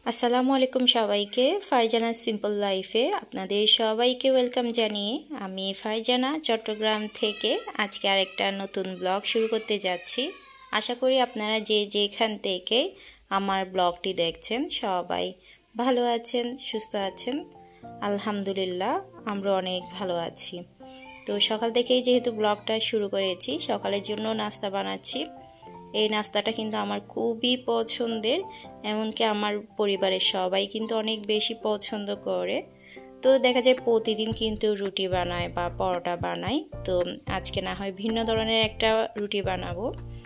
আসসালামু আলাইকুম সবাইকে ফারজানা সিম্পল লাইফে আপনাদের সবাইকে ওয়েলকাম জানিয়ে আমি ফারজানা চট্টগ্রাম থেকে আজকে আরেকটা নতুন ব্লগ শুরু করতে যাচ্ছি। আশা করি আপনারা যে যেখান থেকে আমার ব্লগটি দেখছেন সবাই ভালো আছেন, সুস্থ আছেন। আলহামদুলিল্লাহ আমরা অনেক ভালো আছি। তো সকাল থেকেই যেহেতু ব্লগটা শুরু করেছি, সকালের জন্য নাস্তা বানাচ্ছি। এই নাস্তাটা কিন্তু আমার খুবই পছন্দের, এমনকি আমার পরিবারের সবাই কিন্তু অনেক বেশি পছন্দ করে। তো দেখা যায় প্রতিদিন কিন্তু রুটি বানায় বা পরোটা বানায়, তো আজকে না হয় ভিন্ন ধরনের একটা রুটি বানাবো।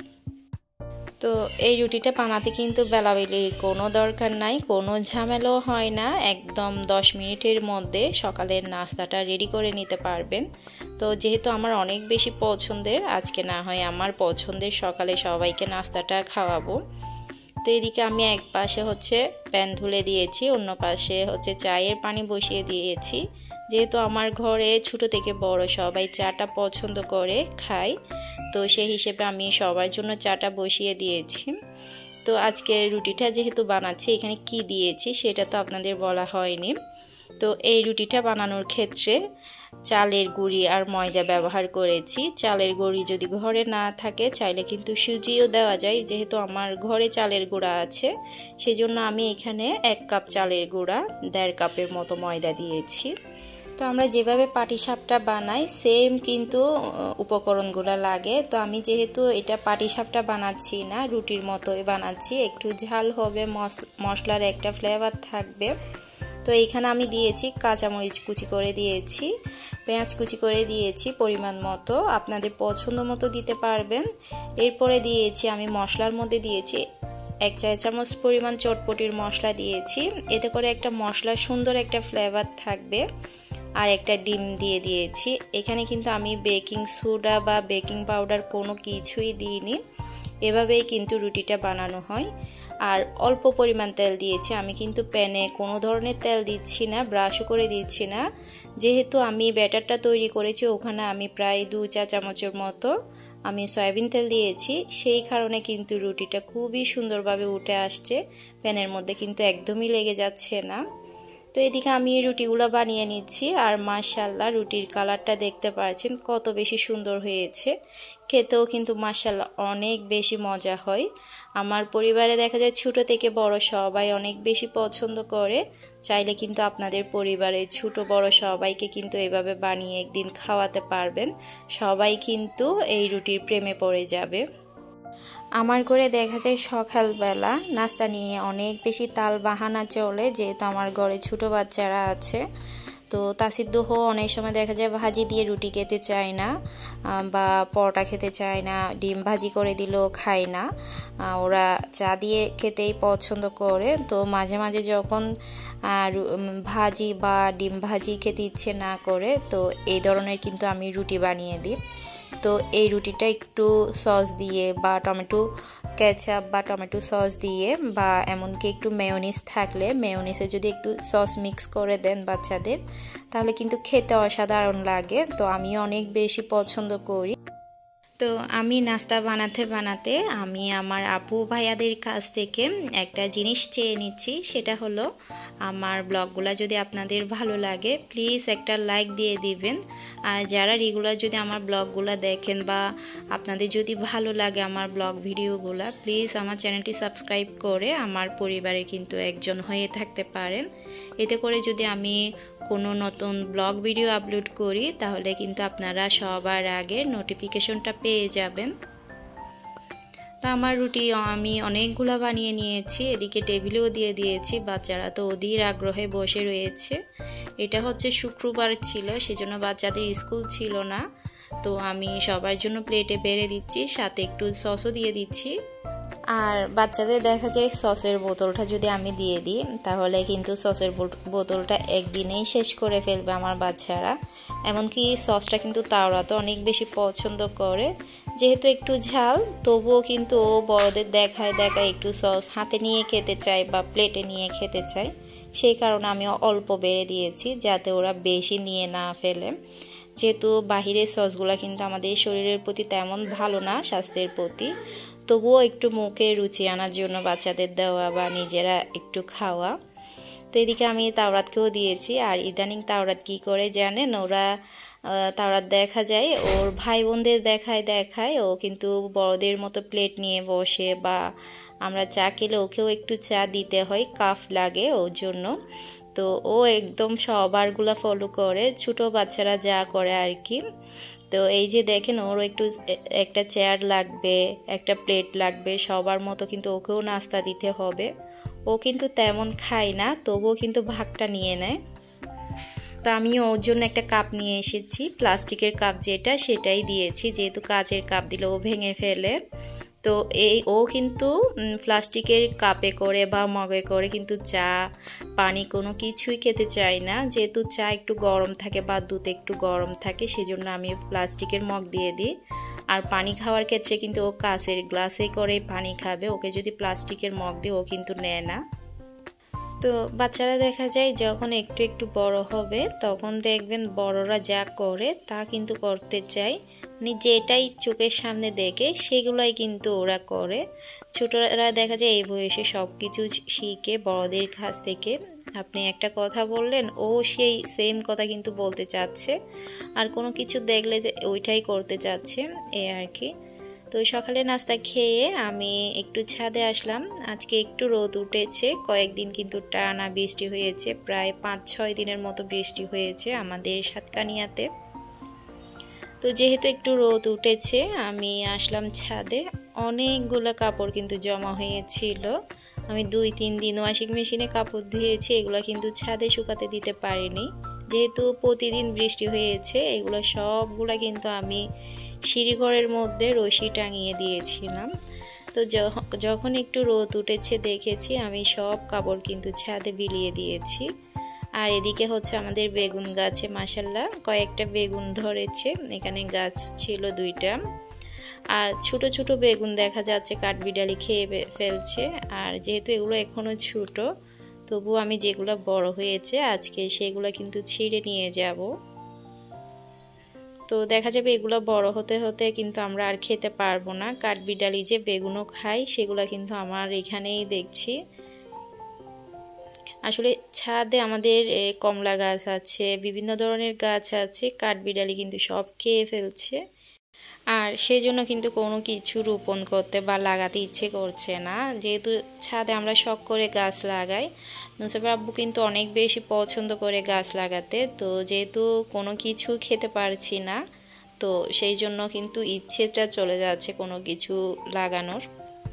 তো এই রুটিটা বানাতে কিন্তু বেলাবেলির কোনো দরকার নাই, কোনো ঝামেলাও হয় না। একদম 10 মিনিটের মধ্যে সকালের নাস্তাটা রেডি করে নিতে পারবেন। তো যেহেতু আমার অনেক বেশি পছন্দের, আজকে না হয় আমার পছন্দের সকালে সবাইকে নাস্তাটা খাওয়াবো। তো এদিকে আমি এক পাশে প্যান ধুলে দিয়েছি, অন্য পাশে চায়ের পানি বসিয়ে দিয়েছি। যেহেতু আমার ঘরে ছোট থেকে বড় সবাই চাটা পছন্দ করে খায়, তো সেই হিসেবে আমি সবার জন্য চাটা বসিয়ে দিয়েছি। তো আজকে রুটিটা যেহেতু বানাচ্ছি, এখানে কি দিয়েছি সেটা তো আপনাদের বলা হয়নি। তো এই রুটিটা বানানোর ক্ষেত্রে চালের গুঁড়ি আর ময়দা ব্যবহার করেছি। চালের গুঁড়ি যদি ঘরে না থাকে চাইলে কিন্তু সুজিও দেওয়া যায়। যেহেতু আমার ঘরে চালের গুঁড়া আছে, সেজন্য আমি এখানে 1 কাপ চালের গুঁড়া 1.5 কাপের মতো ময়দা দিয়েছি। তো আমরা যেভাবে পাটিসাপটা বানাই সেম কিন্তু উপকরণগুলো লাগে। তো আমি যেহেতু এটা পাটিসাপটা বানাচ্ছি না, রুটির মতোই বানাচ্ছি। একটু ঝাল হবে, মশলার একটা ফ্লেভার থাকবে। তো এইখানে আমি দিয়েছি কাঁচামরিচ কুচি করে দিয়েছি, পেঁয়াজ কুচি করে দিয়েছি পরিমাণ মতো, আপনাদের পছন্দ মতো দিতে পারবেন। এরপরে দিয়েছি আমি মশলার মধ্যে দিয়েছি 1 চা চামচ পরিমাণ চটপটির মশলা দিয়েছি। এতে করে একটা মশলার সুন্দর একটা ফ্লেভার থাকবে। আর একটা ডিম দিয়ে দিয়েছি। এখানে কিন্তু আমি বেকিং সোডা বা বেকিং পাউডার কোনো কিছুই দিইনি, এভাবেই কিন্তু রুটিটা বানানো হয়। আর অল্প পরিমাণ তেল দিয়েছি, আমি কিন্তু প্যানে কোনো ধরনের তেল দিচ্ছি না, ব্রাশও করে দিচ্ছি না। যেহেতু আমি ব্যাটারটা তৈরি করেছি, ওখানে আমি প্রায় 2 চা চামচের মতো আমি সয়াবিন তেল দিয়েছি। সেই কারণে কিন্তু রুটিটা খুবই সুন্দরভাবে উঠে আসছে, প্যানের মধ্যে কিন্তু একদমই লেগে যাচ্ছে না। তো এদিকে আমি রুটিগুলো বানিয়ে নিচ্ছি। আর মাশাআল্লাহ রুটির কালারটা দেখতে পাচ্ছেন কত বেশি সুন্দর হয়েছে, খেতেও কিন্তু মাশাআল্লাহ অনেক বেশি মজা হয়। আমার পরিবারে দেখা যায় ছোট থেকে বড় সবাই অনেক বেশি পছন্দ করে। চাইলে কিন্তু আপনাদের পরিবারে ছোট বড় সবাইকে কিন্তু এভাবে বানিয়ে একদিন খাওয়াতে পারবেন, সবাই কিন্তু এই রুটির প্রেমে পড়ে যাবে। আমার ঘরে দেখা যায় সকালবেলা নাস্তা নিয়ে অনেক বেশি তাল বাহানা চলে, যেহেতু আমার ঘরে ছোট বাচ্চারা আছে। তো তাসিদ্দুহ অনেক সময় দেখা যায় ভাজি দিয়ে রুটি খেতে চায় না, বা পরোটা খেতে চায় না, ডিম ভাজি করে দিলেও খায় না, ওরা চা দিয়ে খেতেই পছন্দ করে। তো মাঝে মাঝে যখন ভাজি বা ডিম ভাজি খেতে ইচ্ছে না করে, তো এই ধরনের কিন্তু আমি রুটি বানিয়ে দিই। তো এই রুটিটা একটু সস দিয়ে বা টমেটো কেচাপ বা টমেটো সস দিয়ে, বা এমনকি একটু মেয়োনিজ থাকলে মেয়োনিজে যদি একটু সস মিক্স করে দেন বাচ্চাদের, তাহলে কিন্তু খেতে অসাধারণ লাগে। তো আমি অনেক বেশি পছন্দ করি। তো আমি নাস্তা বানাতে বানাতে আমি আমার আপু ভাইয়াদের কাছ থেকে একটা জিনিস চেয়ে নিচ্ছি, সেটা হলো আমার ব্লগগুলো যদি আপনাদের ভালো লাগে প্লিজ একটা লাইক দিয়ে দিবেন। আর যারা রেগুলার যদি আমার ব্লগগুলো দেখেন বা আপনাদের যদি ভালো লাগে আমার ব্লগ ভিডিওগুলো, প্লিজ আমার চ্যানেলটি সাবস্ক্রাইব করে আমার পরিবারের কিন্তু একজন হয়ে থাকতে পারেন। এতে করে যদি আমি কোনো নতুন ব্লগ ভিডিও আপলোড করি, তাহলে কিন্তু আপনারা সবার আগে নোটিফিকেশনটা পেয়ে যাবেন। তো আমার রুটি আমি অনেকগুলো বানিয়ে নিয়েছি, এদিকে টেবিলেও দিয়ে দিয়েছি। বাচ্চারা তো অধীর আগ্রহে বসে রয়েছে। এটা শুক্রবার ছিল, সেজন্য বাচ্চাদের স্কুল ছিল না। তো আমি সবার জন্য প্লেটে বেড়ে দিচ্ছি, সাথে একটু সসও দিয়ে দিচ্ছি। আর বাচ্চাদের দেখা যায় সসের বোতলটা যদি আমি দিয়ে দিই, তাহলে কিন্তু সসের বোতলটা একদিনেই শেষ করে ফেলবে আমার বাচ্চারা। এমনকি সসটা কিন্তু তাওরা তো অনেক বেশি পছন্দ করে। যেহেতু একটু ঝাল, তবুও কিন্তু ও বড়দের দেখায় একটু সস হাতে নিয়ে খেতে চায় বা প্লেটে নিয়ে খেতে চায়। সেই কারণে আমি অল্প বেড়ে দিয়েছি, যাতে ওরা বেশি নিয়ে না ফেলে। যেহেতু বাহিরের সসগুলো কিন্তু আমাদের শরীরের প্রতি তেমন ভালো না, স্বাস্থ্যের প্রতি। তো তবুও একটু মুখে রুচি আনার জন্য বাচ্চাদের দেওয়া বা নিজেরা একটু খাওয়া। তো এদিকে আমি তাওরাতকেও দিয়েছি। আর ইদানিং তাওরাত কী করে জানেন, ওরা তাওরাত দেখা যায় ওর ভাই বোনদের দেখায় ও কিন্তু বড়দের মতো প্লেট নিয়ে বসে, বা আমরা চা খেলে ওকেও একটু চা দিতে হয়, কাফ লাগে ওর জন্য। তো ও একদম সবারগুলা ফলো করে, ছোটো বাচ্চারা যা করে আর কি। তো এই যে দেখেন, ওর একটু একটা চেয়ার লাগবে, একটা প্লেট লাগবে, সবার মতো কিন্তু ওকেও নাস্তা দিতে হবে। ও কিন্তু তেমন খায় না, তবুও কিন্তু ভাগটা নিয়ে নেয়। তো আমি ওর জন্য একটা কাপ নিয়ে এসেছি, প্লাস্টিকের কাপ যেটা, সেটাই দিয়েছি, যেহেতু কাচের কাপ দিলে ও ভেঙে ফেলে। তো ও কিন্তু প্লাস্টিকের কাপে করে বা মগে করে কিন্তু চা পানি কোনো কিছুই খেতে চায় না, যেহেতু চা একটু গরম থাকে বা দুধ একটু গরম থাকে, সেজন্য আমি প্লাস্টিকের মগ দিয়ে দিই। আর পানি খাওয়ার ক্ষেত্রে কিন্তু ও কাচের গ্লাসে করে পানি খাবে, ওকে যদি প্লাস্টিকের মগ দিই ও কিন্তু নেয় না। তো বাচ্চারা দেখা যায় যখন একটু একটু বড় হবে, তখন দেখবেন বড়রা যা করে তা কিন্তু করতে চায়, মানে যেটাই চোখের সামনে দেখে সেগুলাই কিন্তু ওরা করে। ছোটরা দেখা যায় এই বয়সে সব কিছু শিখে বড়দের কাছ থেকে। আপনি একটা কথা বললেন, ও সেই সেম কথা কিন্তু বলতে চাচ্ছে, আর কোনো কিছু দেখলে ওইটাই করতে চাচ্ছে, এই আর কি। তো সকালে নাস্তা খেয়ে আমি একটু ছাদে আসলাম। আজকে একটু রোদ উঠেছে, কয়েকদিন কিন্তু টানা বৃষ্টি হয়েছে, প্রায় 5-6 দিনের মতো বৃষ্টি হয়েছে আমাদের সাতকানিয়াতে। তো যেহেতু একটু রোদ উঠেছে আমি আসলাম ছাদে। অনেকগুলো কাপড় কিন্তু জমা হয়েছিল, আমি 2-3 দিন ওয়াশিং মেশিনে কাপড় ধুয়েছি, এগুলো কিন্তু ছাদে শুকাতে দিতে পারিনি, যেহেতু প্রতিদিন বৃষ্টি হয়েছে। এগুলো সবগুলো কিন্তু আমি সিঁড়িঘরের মধ্যে রশি টাঙিয়ে দিয়েছিলাম। তো যখন একটু রোদ উঠেছে দেখেছি আমি সব কাপড় কিন্তু ছাদে বিলিয়ে দিয়েছি। আর এদিকে হচ্ছে আমাদের বেগুন গাছে মাশাআল্লাহ কয়েকটা বেগুন ধরেছে, এখানে গাছ ছিল 2টা। আর ছোট ছোট বেগুন দেখা যাচ্ছে কাঠবিড়ালি খেয়ে ফেলছে। আর যেহেতু এগুলো এখনো ছোট, তবু আমি যেগুলো বড় হয়েছে আজকে সেগুলো কিন্তু ছিঁড়ে নিয়ে যাব। তো দেখা যাবে এগুলো বড় হতে হতে কিন্তু আমরা আর খেতে পারবো না। কাঠবিড়ালি যে বেগুনও খাই, সেগুলো কিন্তু আমার এখানেই দেখছি। আসলে ছাদে আমাদের কমলা গাছ আছে, বিভিন্ন ধরনের গাছ আছে, কাঠবিড়ালি কিন্তু সব খেয়ে ফেলছে। আর সেজন্য কিন্তু কোনো কিছু রোপণ করতে বা লাগাতে ইচ্ছে করছে না, যেহেতু ছাদে আমরা শখ করে গাছ লাগাই। নুসাইবা আব্বু কিন্তু অনেক বেশি পছন্দ করে গাছ লাগাতে, তো যেহেতু কোনো কিছু খেতে পারছি না, তো সেই জন্য কিন্তু ইচ্ছেটা চলে যাচ্ছে কোনো কিছু লাগানোর।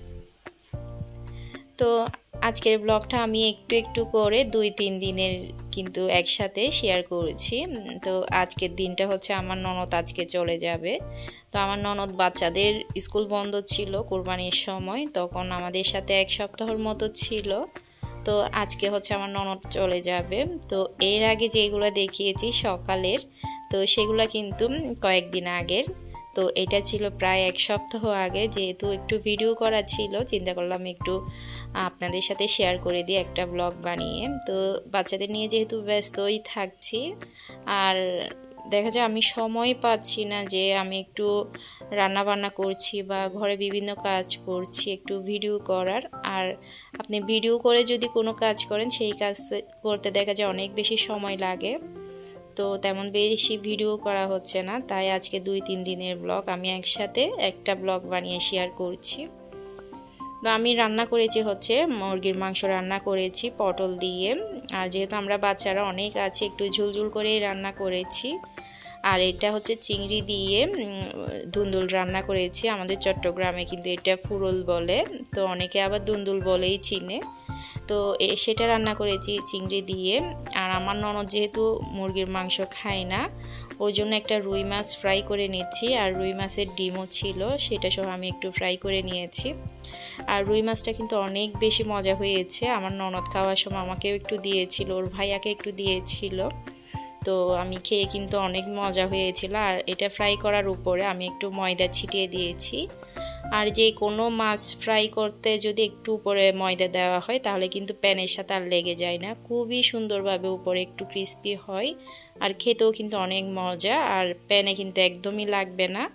তো আজকের ব্লগটা আমি একটু একটু করে 2-3 দিনের কিন্তু একসাথে শেয়ার করেছি। তো আজকের দিনটা হচ্ছে আমার ননদ আজকে চলে যাবে। তো আমার ননদ বাচ্চাদের স্কুল বন্ধ ছিল কোরবানির সময়, তখন আমাদের সাথে 1 সপ্তাহের মতো ছিল। তো আজকে হচ্ছে আমার ননদ চলে যাবে। তো এর আগে যেগুলো দেখিয়েছি সকালের, তো সেগুলো কিন্তু কয়েকদিন আগের। তো এটা ছিল প্রায় 1 সপ্তাহ আগে, যেহেতু একটু ভিডিও করা ছিল, চিন্তা করলাম একটু আপনাদের সাথে শেয়ার করে দিই একটা ব্লগ বানিয়ে। তো বাচ্চাদের নিয়ে যেহেতু ব্যস্তই থাকছি, আর দেখা যায় আমি সময় পাচ্ছি না যে আমি একটু রান্না বান্না করছি বা ঘরে বিভিন্ন কাজ করছি একটু ভিডিও করার। আর আপনি ভিডিও করে যদি কোনো কাজ করেন, সেই কাজ করতে দেখা যায় অনেক বেশি সময় লাগে, তো তেমন বেশি ভিডিও করা হচ্ছে না। তাই আজকে 2-3 দিনের ব্লগ আমি একসাথে একটা ব্লগ বানিয়ে শেয়ার করছি। তো আমি রান্না করেছি হচ্ছে মুরগির মাংস রান্না করেছি পটল দিয়ে। আর যেহেতু আমরা বাচ্চারা অনেক আছে, একটু ঝুলঝুল করেই রান্না করেছি। আর এটা হচ্ছে চিংড়ি দিয়ে দুন্দুল রান্না করেছি, আমাদের চট্টগ্রামে কিন্তু এটা ফুরুল বলে, তো অনেকে আবার দুন্দুল বলেই চিনে। তো সেটা রান্না করেছি চিংড়ি দিয়ে। আর আমার ননদ যেহেতু মুরগির মাংস খায় না, ওর জন্য একটা রুই মাছ ফ্রাই করে নিচ্ছি। আর রুই মাছের ডিমও ছিল, সেটা সহ আমি একটু ফ্রাই করে নিয়েছি। আর রুই মাছটা কিন্তু অনেক বেশি মজা হয়েছে, আমার ননদ খাওয়ার সময় আমাকেও একটু দিয়েছিল, ওর ভাইয়াকে একটু দিয়েছিল। তো আমি খেয়ে কিন্তু অনেক মজা হয়েছিল। আর এটা ফ্রাই করার উপরে আমি একটু ময়দা ছিটিয়ে দিয়েছি। আর যে কোনো মাছ ফ্রাই করতে যদি একটু উপরে ময়দা দেওয়া হয়, তাহলে কিন্তু প্যানের সাথে আর লেগে যায় না, খুবই সুন্দরভাবে উপরে একটু ক্রিস্পি হয়। আর খেতেও কিন্তু অনেক মজা, আর প্যানে কিন্তু একদমই লাগবে না,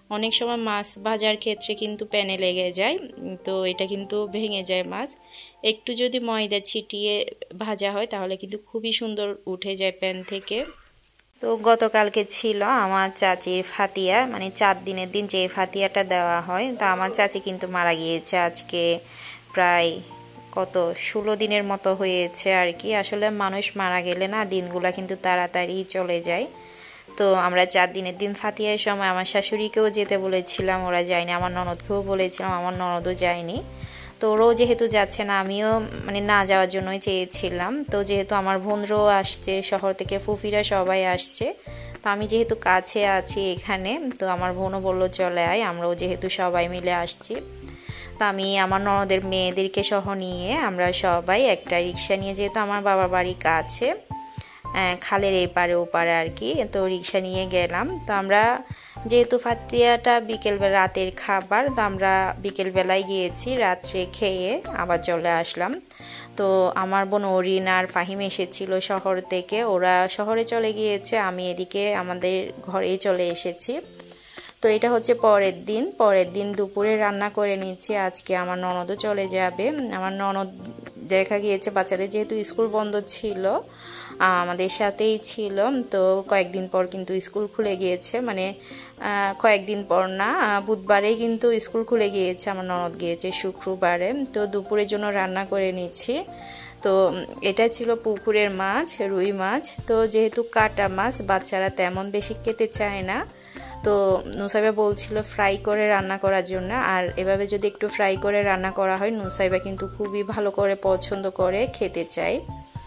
অনেক সময় মাছ ভাজার ক্ষেত্রে কিন্তু প্যানে লেগে যায়, তো এটা কিন্তু ভেঙে যায় মাছ। একটু যদি ময়দা ছিটিয়ে ভাজা হয় তাহলে কিন্তু খুবই সুন্দর উঠে যায় প্যান থেকে। তো গতকালকে ছিল আমার চাচির ফাতিয়া, মানে 4 দিনের দিন যে ফাতিয়াটা দেওয়া হয়। তো আমার চাচি কিন্তু মারা গিয়েছে আজকে প্রায় 16 দিনের মতো হয়েছে আর কি। আসলে মানুষ মারা গেলে না দিনগুলা কিন্তু তাড়াতাড়ি চলে যায়। তো আমরা 4 দিনের দিন ফাতিয়ার সময় আমার শাশুড়িকেও যেতে বলেছিলাম, ওরা যায়নি। আমার ননদকেও বলেছিলাম, আমার ননদও যায়নি। তো ওরাও যেহেতু যাচ্ছে না, আমিও মানে না যাওয়ার জন্যই চেয়েছিলাম। তো যেহেতু আমার বোনরাও আসছে শহর থেকে, ফুফিরা সবাই আসছে, তো আমি যেহেতু কাছে আছি এখানে, তো আমার বোনও বললো চলে আয়, আমরাও যেহেতু সবাই মিলে আসছি। তো আমি আমার ননদের মেয়েদেরকে সহ নিয়ে আমরা সবাই একটা রিক্সা নিয়ে, যেহেতু আমার বাবার বাড়ি কাছে, খালের এপারে ওপারে আর কি, তো রিক্সা নিয়ে গেলাম। তো আমরা যেহেতু ফাতিয়াটা বিকেলবেলা রাতের খাবার, তো আমরা বিকেলবেলায় গিয়েছি, রাত্রে খেয়ে আবার চলে আসলাম। তো আমার বোন অরিন আর ফাহিম এসেছিল শহর থেকে, ওরা শহরে চলে গিয়েছে, আমি এদিকে আমাদের ঘরেই চলে এসেছি। তো এটা হচ্ছে পরের দিন দুপুরে রান্না করে নিচ্ছি। আজকে আমার ননদও চলে যাবে। আমার ননদ দেখা গিয়েছে বাচ্চাদের যেহেতু স্কুল বন্ধ ছিল, আমাদের সাথেই ছিল। তো কয়েকদিন পর কিন্তু স্কুল খুলে গিয়েছে, মানে কয়েকদিন পর না, বুধবারেই কিন্তু স্কুল খুলে গিয়েছে। আমার ননদ গিয়েছে শুক্রবারে। তো দুপুরের জন্য রান্না করে নিচ্ছি। তো এটা ছিল পুকুরের মাছ, রুই মাছ। তো যেহেতু কাটা মাছ, বাচ্চারা তেমন বেশি খেতে চায় না, তো নুসাইবা বলছিল ফ্রাই করে রান্না করার জন্য। আর এভাবে যদি একটু ফ্রাই করে রান্না করা হয়, নুসাইবা কিন্তু খুবই ভালো করে পছন্দ করে খেতে চায়।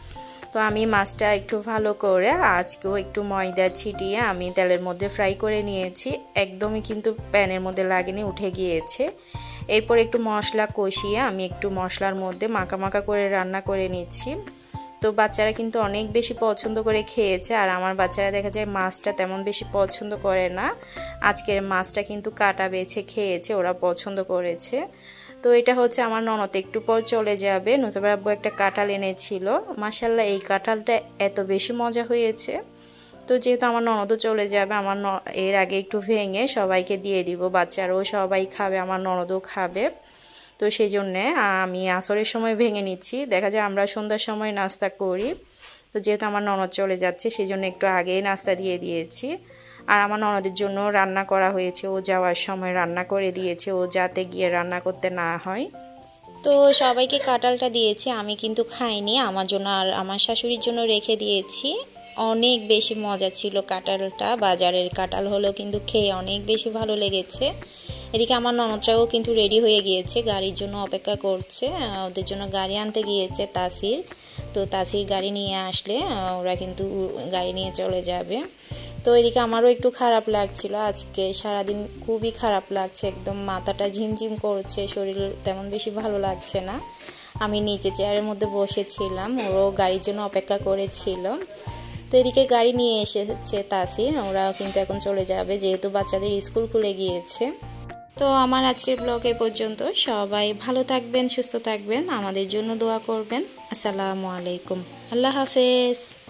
তো আমি মাছটা একটু ভালো করে আজকেও একটু ময়দা ছিটিয়ে আমি তেলের মধ্যে ফ্রাই করে নিয়েছি। একদমই কিন্তু প্যানের মধ্যে লাগেনি, উঠে গিয়েছে। এরপর একটু মশলা কষিয়ে আমি একটু মশলার মধ্যে মাখা মাখা করে রান্না করে নিচ্ছি। তো বাচ্চারা কিন্তু অনেক বেশি পছন্দ করে খেয়েছে। আর আমার বাচ্চারা দেখা যায় মাছটা তেমন বেশি পছন্দ করে না, আজকের মাছটা কিন্তু কাটা বেছে খেয়েছে, ওরা পছন্দ করেছে। তো এটা হচ্ছে আমার ননদ একটু পর চলে যাবে। নুসাইবার আব্বু একটা কাঁঠাল এনেছিল, মাশাআল্লাহ এই কাঁঠালটা এত বেশি মজা হয়েছে। তো যেহেতু আমার ননদও চলে যাবে, আমার এর আগে একটু ভেঙে সবাইকে দিয়ে দিব, বাচ্চারাও সবাই খাবে, আমার ননদও খাবে। তো সেই জন্যে আমি আসরের সময় ভেঙে নিচ্ছি। দেখা যায় আমরা সন্ধ্যার সময় নাস্তা করি, তো যেহেতু আমার ননদ চলে যাচ্ছে সেই জন্য একটু আগেই নাস্তা দিয়ে দিয়েছি। আর আমার ননদের জন্য রান্না করা হয়েছে, ও যাওয়ার সময় রান্না করে দিয়েছে, ও যাতে গিয়ে রান্না করতে না হয়। তো সবাইকে কাঁঠালটা দিয়েছি, আমি কিন্তু খাইনি, আমার জন্য আর আমার শাশুড়ির জন্য রেখে দিয়েছি। অনেক বেশি মজা ছিল কাঁঠালটা, বাজারের কাঁঠাল হলেও কিন্তু খেয়ে অনেক বেশি ভালো লেগেছে। এদিকে আমার ননদরাও কিন্তু রেডি হয়ে গিয়েছে, গাড়ির জন্য অপেক্ষা করছে। ওদের জন্য গাড়ি আনতে গিয়েছে তাসির। তো তাসির গাড়ি নিয়ে আসলে ওরা কিন্তু গাড়ি নিয়ে চলে যাবে। তো এদিকে আমারও একটু খারাপ লাগছিল, আজকে সারাদিন খুবই খারাপ লাগছে, একদম মাথাটা ঝিমঝিম করছে, শরীর তেমন বেশি ভালো লাগছে না। আমি নিচে চেয়ারের মধ্যে বসেছিলাম, ওরও গাড়ির জন্য অপেক্ষা করেছিল। তো এদিকে গাড়ি নিয়ে এসেছে তাসির, ওরাও কিন্তু এখন চলে যাবে যেহেতু বাচ্চাদের স্কুল খুলে গিয়েছে। তো আমার আজকের ব্লগ এ পর্যন্ত। সবাই ভালো থাকবেন, সুস্থ থাকবেন, আমাদের জন্য দোয়া করবেন। আসসালামু আলাইকুম, আল্লাহ হাফেজ।